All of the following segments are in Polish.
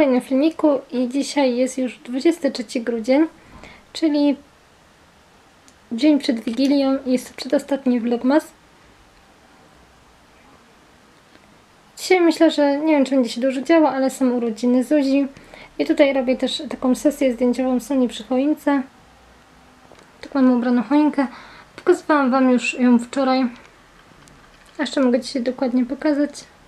kolejnym filmiku i dzisiaj jest już 23 grudzień, czyli dzień przed Wigilią i jest to przedostatni vlogmas. Dzisiaj myślę, że nie wiem, czy będzie się dużo działo, ale są urodziny Zuzi i tutaj robię też taką sesję zdjęciową Soni przy choince. Tak mamy ubraną choinkę. Pokazywałam Wam już ją wczoraj. Jeszcze mogę dzisiaj dokładnie pokazać.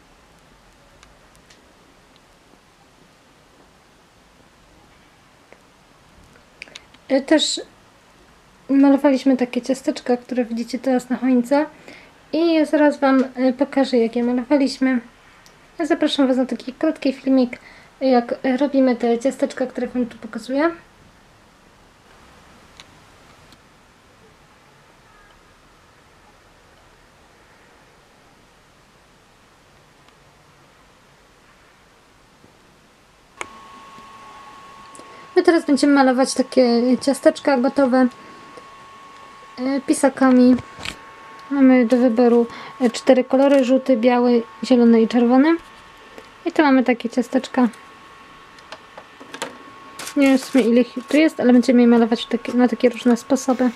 Też malowaliśmy takie ciasteczka, które widzicie teraz na choince. I zaraz Wam pokażę, jak je malowaliśmy. Zapraszam Was na taki krótki filmik, jak robimy te ciasteczka, które Wam tu pokazuję. My teraz będziemy malować takie ciasteczka gotowe pisakami. Mamy do wyboru 4 kolory: żółty, biały, zielony i czerwony. I tu mamy takie ciasteczka. Nie wiem w sumie ile ich tu jest, ale będziemy je malować na takie różne sposoby.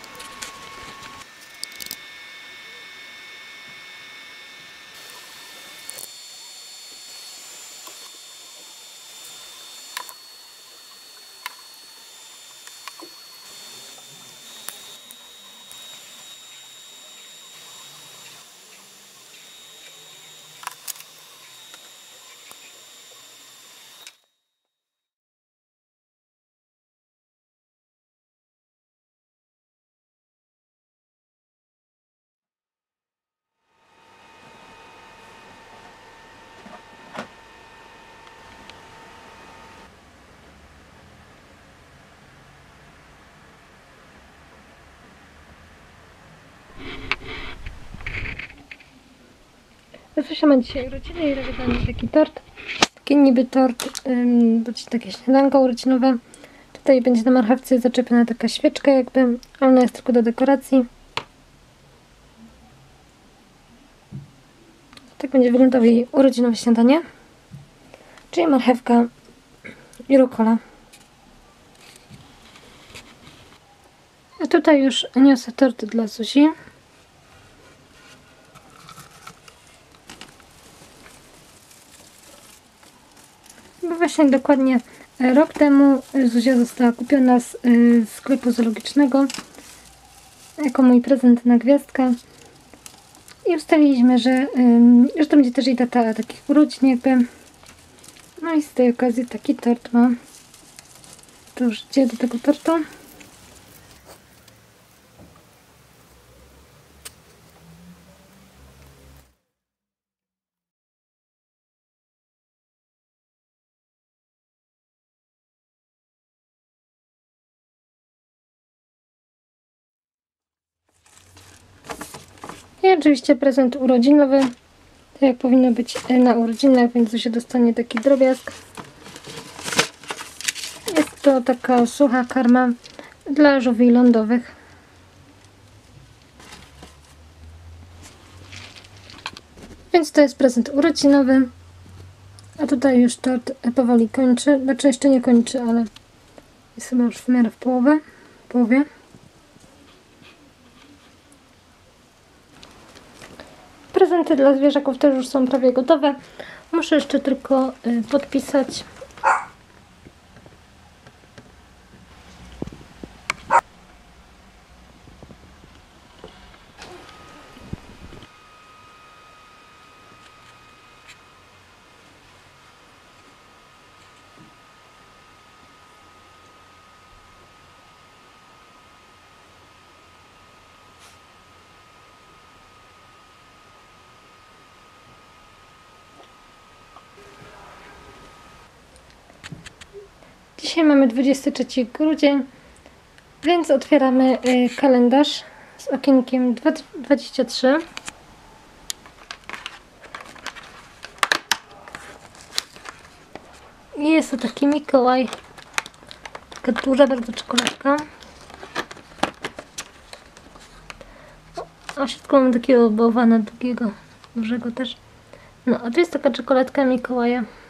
Zuzia ma dzisiaj urodziny i robię dla niej taki tort. Taki niby tort, takie śniadanko urodzinowe. Tutaj będzie na marchewce zaczepiona taka świeczka jakby, ale ona jest tylko do dekoracji. Tak będzie wyglądało jej urodzinowe śniadanie. Czyli marchewka i rukola. A tutaj już niosę tort dla Zuzi. Bo właśnie dokładnie rok temu Zuzia została kupiona z sklepu zoologicznego jako mój prezent na gwiazdkę. I ustaliliśmy, że to będzie też jej data takich urodzin jakby. No i z tej okazji taki tort ma. To już idzie do tego tortu. I oczywiście prezent urodzinowy, tak jak powinno być na urodzinach, więc Zuzia dostanie taki drobiazg. Jest to taka sucha karma dla żółwi lądowych. Więc to jest prezent urodzinowy. A tutaj już tort powoli kończy. Znaczy jeszcze nie kończy, ale jest chyba już w miarę w połowie. Prezenty dla zwierzaków też już są prawie gotowe. Muszę jeszcze tylko podpisać. Dzisiaj mamy 23 grudzień, więc otwieramy kalendarz z okienkiem 23. I jest to taki Mikołaj, taka duża bardzo czekoladka. A w środku mam takiego bałwana długiego, dużego też. No, a to jest taka czekoladka Mikołaja.